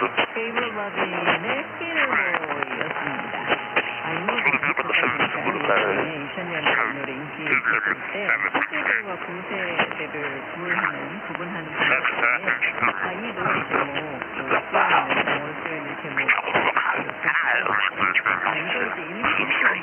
케이블 바디의 힐보이였습니다. 이모는 2000년 노래 인기 있을 때 8세대와 9세대를 구분하는 분인데 이 노래 제목 쓰여있는 영어로 쓰여있는 제목 이거 이제 이미지